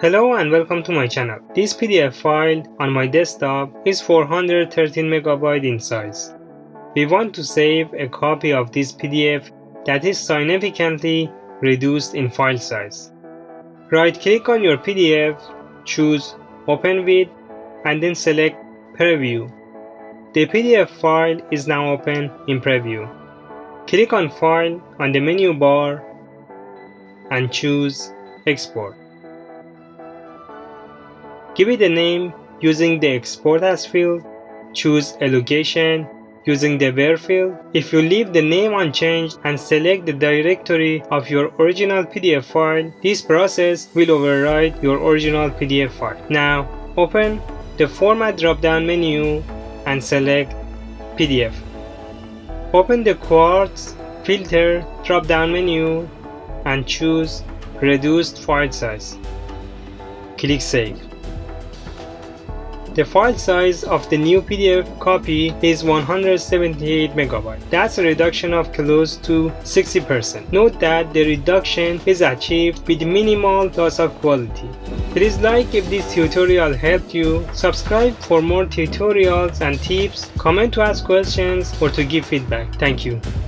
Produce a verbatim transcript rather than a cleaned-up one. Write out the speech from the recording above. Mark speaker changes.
Speaker 1: Hello and welcome to my channel. This P D F file on my desktop is four hundred thirteen megabytes in size. We want to save a copy of this P D F that is significantly reduced in file size. Right click on your P D F, choose Open With, and then select Preview. The P D F file is now open in Preview. Click on File on the menu bar and choose Export. Give it a name using the Export As field. Choose a location using the Where field. If you leave the name unchanged and select the directory of your original P D F file, this process will override your original P D F file. Now open the Format drop-down menu and select P D F. Open the Quartz Filter drop-down menu and choose Reduced File Size. Click Save. The file size of the new P D F copy is one hundred seventy-eight megabytes. That's a reduction of close to sixty percent. Note that the reduction is achieved with minimal loss of quality. Please like if this tutorial helped you, subscribe for more tutorials and tips, comment to ask questions or to give feedback. Thank you.